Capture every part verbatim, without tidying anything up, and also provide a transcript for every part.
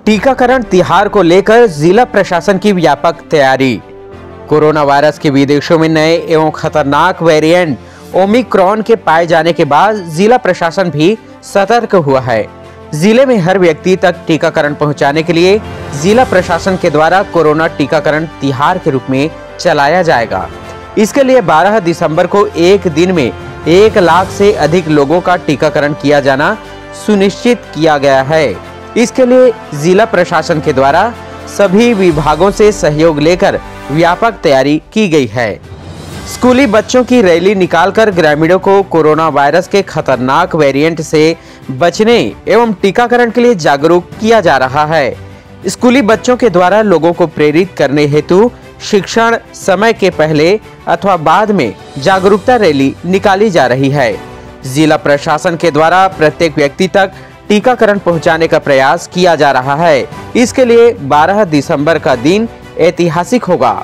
टीकाकरण तिहार को लेकर जिला प्रशासन की व्यापक तैयारी। कोरोना वायरस के विदेशों में नए एवं खतरनाक वेरिएंट ओमिक्रॉन के पाए जाने के बाद जिला प्रशासन भी सतर्क हुआ है। जिले में हर व्यक्ति तक टीकाकरण पहुंचाने के लिए जिला प्रशासन के द्वारा कोरोना टीकाकरण तिहार के रूप में चलाया जाएगा। इसके लिए बारह दिसंबर को एक दिन में एक लाख से अधिक लोगों का टीकाकरण किया जाना सुनिश्चित किया गया है। इसके लिए जिला प्रशासन के द्वारा सभी विभागों से सहयोग लेकर व्यापक तैयारी की गई है। स्कूली बच्चों की रैली निकालकर ग्रामीणों को कोरोना वायरस के खतरनाक वेरिएंट से बचने एवं टीकाकरण के लिए जागरूक किया जा रहा है। स्कूली बच्चों के द्वारा लोगों को प्रेरित करने हेतु शिक्षण समय के पहले अथवा बाद में जागरूकता रैली निकाली जा रही है। जिला प्रशासन के द्वारा प्रत्येक व्यक्ति तक टीकाकरण पहुंचाने का प्रयास किया जा रहा है। इसके लिए बारह दिसंबर का दिन ऐतिहासिक होगा।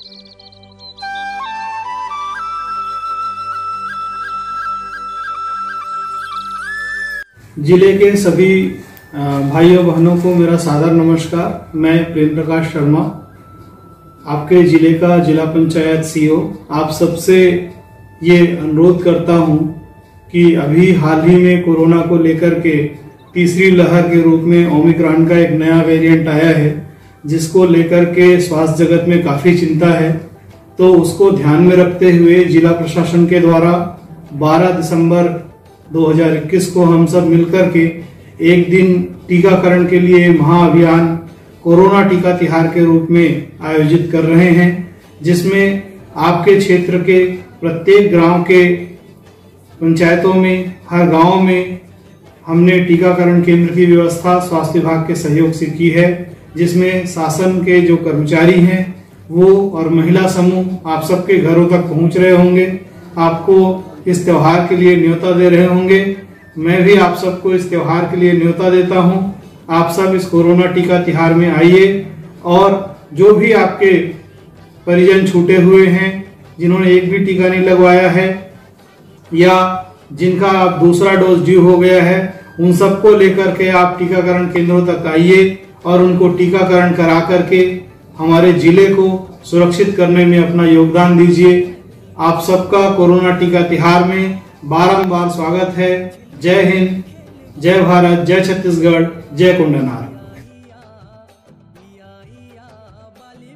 जिले के सभी भाइयों बहनों को मेरा सादर नमस्कार। मैं प्रेम प्रकाश शर्मा, आपके जिले का जिला पंचायत सीईओ। आप सबसे ये अनुरोध करता हूं कि अभी हाल ही में कोरोना को लेकर के तीसरी लहर के रूप में ओमिक्रॉन का एक नया वेरिएंट आया है, जिसको लेकर के स्वास्थ्य जगत में काफी चिंता है। तो उसको ध्यान में रखते हुए जिला प्रशासन के द्वारा बारह दिसंबर दो हज़ार इक्कीस को हम सब मिलकर के एक दिन टीकाकरण के लिए महाअभियान कोरोना टीका तिहार के रूप में आयोजित कर रहे हैं, जिसमें आपके क्षेत्र के प्रत्येक गांव के पंचायतों में, हर गांव में हमने टीकाकरण केंद्र की व्यवस्था स्वास्थ्य विभाग के सहयोग से की है, जिसमें शासन के जो कर्मचारी हैं वो और महिला समूह आप सबके घरों तक पहुंच रहे होंगे, आपको इस त्योहार के लिए न्योता दे रहे होंगे। मैं भी आप सबको इस त्योहार के लिए न्योता देता हूं। आप सब इस कोरोना टीका तिहार में आइए और जो भी आपके परिजन छूटे हुए हैं, जिन्होंने एक भी टीका नहीं लगवाया है या जिनका आप दूसरा डोज ड्यू हो गया है, उन सबको लेकर के आप टीकाकरण केंद्रों तक आइए और उनको टीकाकरण करा करके हमारे जिले को सुरक्षित करने में अपना योगदान दीजिए। आप सबका कोरोना टीका तिहार में बारंबार स्वागत है। जय हिंद, जय भारत, जय छत्तीसगढ़, जय कुंडनार।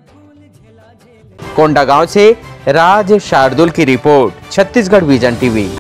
कोंडागांव से राज शार्दुल की रिपोर्ट, छत्तीसगढ़ विजन टीवी।